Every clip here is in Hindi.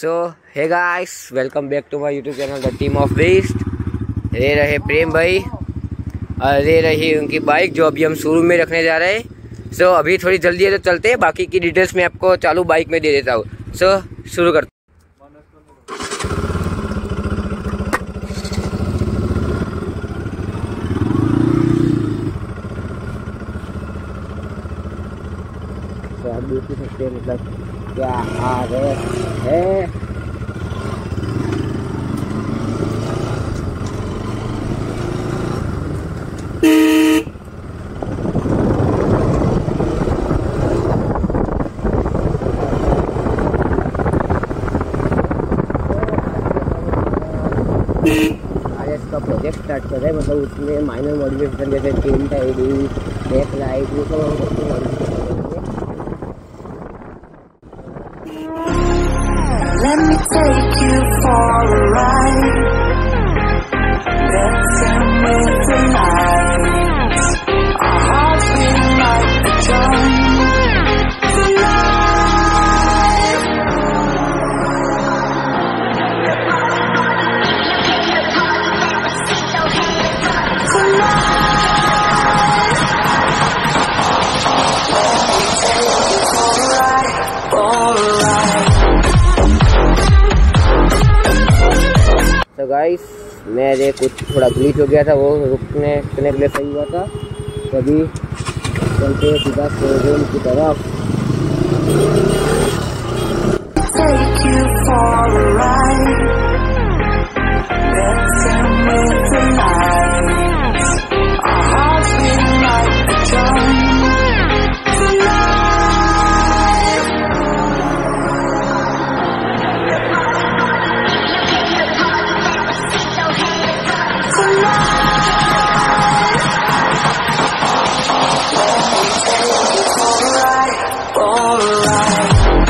So hey guys, welcome back to my YouTube channel the team of best. ये रहे प्रेम भाई और ये रही उनकी बाइक जो अभी हम शोरूम में रखने जा रहे हैं। सो अभी थोड़ी जल्दी है तो चलते हैं, बाकी की डिटेल्स मैं आपको चालू बाइक में दे देता हूँ। सो शुरू करते हैं। आप देख सकते हैं मतलब क्या हाल है। आज इसका प्रोजेक्ट स्टार्ट कर रहे हैं, मतलब उसमें माइनर मॉडिफिकेशन जैसे टेल टाइडिंग, बैक लाइट, वो सब modification. Let me take you for a ride. Let's end with the lights. Our hearts feel like the drum. Tonight. Tonight. Let me take you for a ride. For a ride. तो गाइस, मेरे कुछ थोड़ा ग्लिच हो गया था, वो रुकने के लिए सही हुआ था। तभी चलते सीधा शोरूम की तरफ। Take you for a ride. Let's end with the lights. Our hearts feel like the drum. Tonight. Tonight. Let me take you for a ride. For a ride.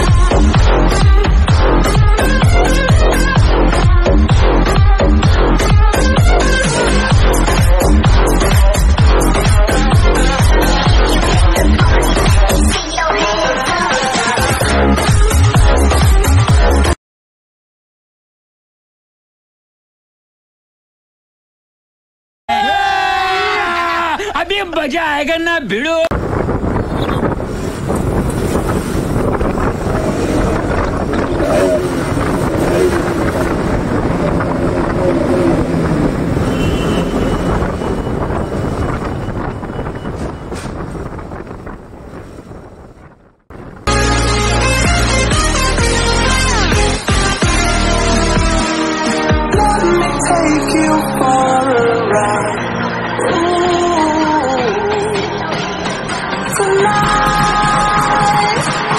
अभी मजा आएगा ना भिड़ो। Let me take you for a ride. Tonight.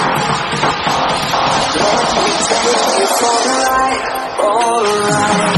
Let me take you for a ride. For a ride.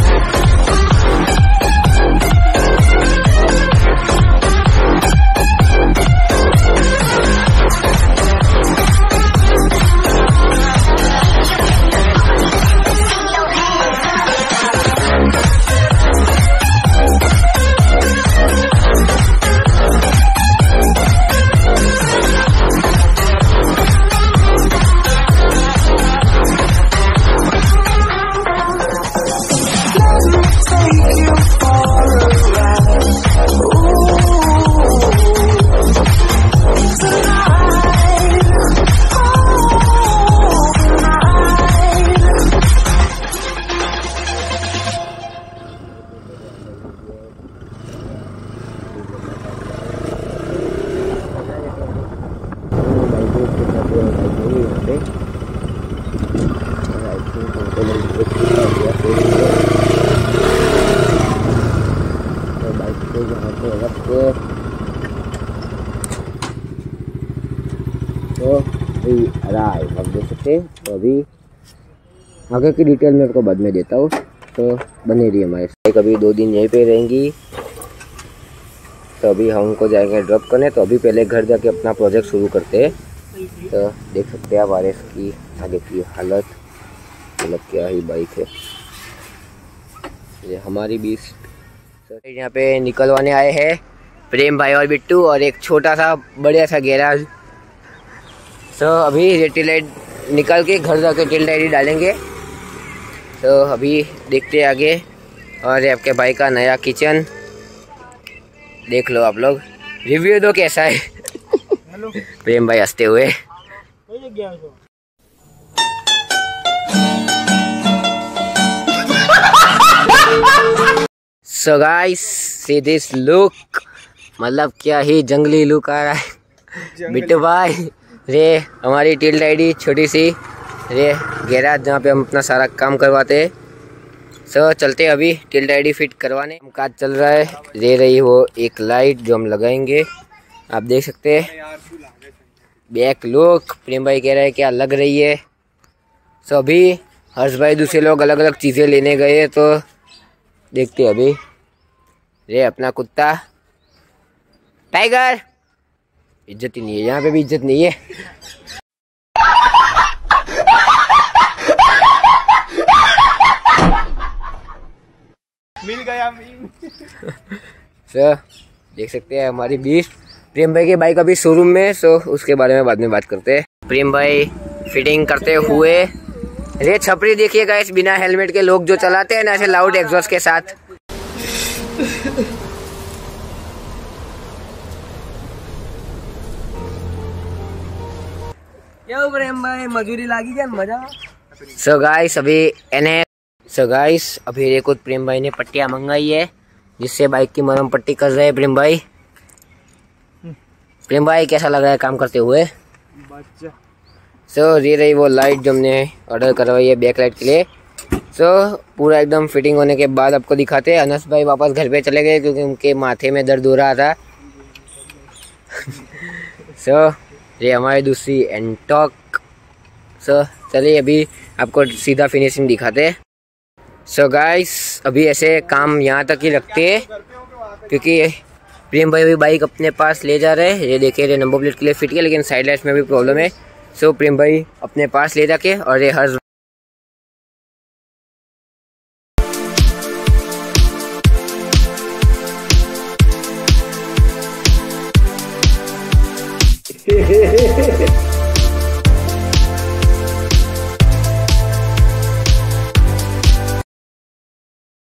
तो आप देख सकते हैं। तो अभी आगे की डिटेल मैं आपको बाद में देता हूँ, तो बने रही हमारे साथ। कभी 2 दिन यहीं पे रहेंगी। तो अभी हम उनको जाएंगे ड्रॉप करने, तो अभी पहले घर जाके अपना प्रोजेक्ट शुरू करते हैं। तो देख सकते हैं आप आर एस की आगे की हालत, मतलब क्या ही बाइक है ये हमारी बीस्ट। यहाँ पे निकलवाने आए हैं प्रेम भाई और बिट्टू, और एक छोटा सा बढ़िया सा गैराज। अभी टेल लाइट निकाल के घर जाके टेल लाइट डालेंगे। तो अभी देखते हैं आगे। और ये आपके भाई का नया किचन, देख लो आप लोग, रिव्यू दो कैसा है। प्रेम भाई हंसते हुए। So guys see this look, मतलब क्या ही जंगली लुक आ रहा है। बिट्टू भाई, रे हमारी टिल्ड आईडी छोटी सी, रे गैराज जहाँ पे हम अपना सारा काम करवाते हैं। सो चलते अभी टिल्ड आईडी फिट करवाने। काज चल रहा है, दे रही वो एक लाइट जो हम लगाएंगे, आप देख सकते हैं। बैक लुक, प्रेम भाई कह रहा है क्या लग रही है। सो अभी हर्ष भाई दूसरे लोग अलग अलग चीज़ें लेने गए, तो देखते अभी। रे अपना कुत्ता टाइगर, इज्जत ही नहीं है यहाँ पे, भी इज्जत नहीं है। मिल गया। सर देख सकते हैं हमारी बीस्ट। प्रेम भाई के बाइक अभी शोरूम में, सो उसके बारे में बाद में बात करते हैं। प्रेम भाई फिटिंग करते हुए, रे छपरी देखिएगा इस बिना हेलमेट के लोग जो चलाते हैं ना ऐसे लाउड एग्जॉस्ट के साथ। क्यों प्रेम भाई मजूरी लागी क्या मजा। सो गाइस अभी देखो प्रेम भाई ने पट्टियां मंगाई है, जिससे बाइक की मरहम पट्टी कर रहे हैं प्रेम भाई। प्रेम भाई कैसा लग रहा है काम करते हुए। सो ये रही वो लाइट जो हमने ऑर्डर करवाई है बैक लाइट के लिए। सो पूरा एकदम फिटिंग होने के बाद आपको दिखाते हैं। अनस भाई वापस घर पे चले गए क्योंकि उनके माथे में दर्द हो रहा था। सो ये हमारी दूसरी एंटॉक। सो चलिए अभी आपको सीधा फिनिशिंग दिखाते हैं। सो गाइस अभी ऐसे काम यहाँ तक ही रखते हैं क्योंकि प्रेम भाई भी बाइक अपने पास ले जा रहे हैं। ये देखिए ये नंबर प्लेट के लिए फिट किया, लेकिन साइड लाइट्स में भी प्रॉब्लम है। सो प्रेम भाई अपने पास ले जाके, और ये हर